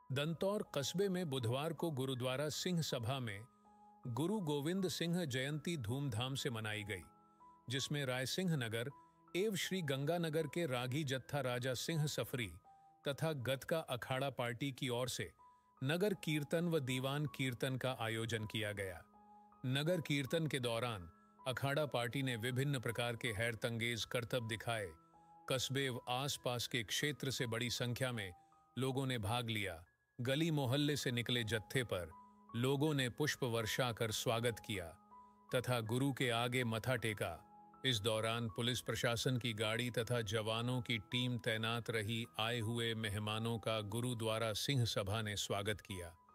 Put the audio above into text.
दंतौर कस्बे में बुधवार को गुरुद्वारा सिंह सभा में गुरु गोविंद सिंह जयंती धूमधाम से मनाई गई, जिसमें रायसिंह नगर एवं श्री गंगानगर के रागी जत्था राजा सिंह सफरी तथा गतका अखाड़ा पार्टी की ओर से नगर कीर्तन व दीवान कीर्तन का आयोजन किया गया। नगर कीर्तन के दौरान अखाड़ा पार्टी ने विभिन्न प्रकार के हैरतंगेज करतब दिखाए। कस्बे व आसपास के क्षेत्र से बड़ी संख्या में लोगों ने भाग लिया। गली मोहल्ले से निकले जत्थे पर लोगों ने पुष्प वर्षा कर स्वागत किया तथा गुरु के आगे मथा टेका। इस दौरान पुलिस प्रशासन की गाड़ी तथा जवानों की टीम तैनात रही। आए हुए मेहमानों का गुरुद्वारा सिंह सभा ने स्वागत किया।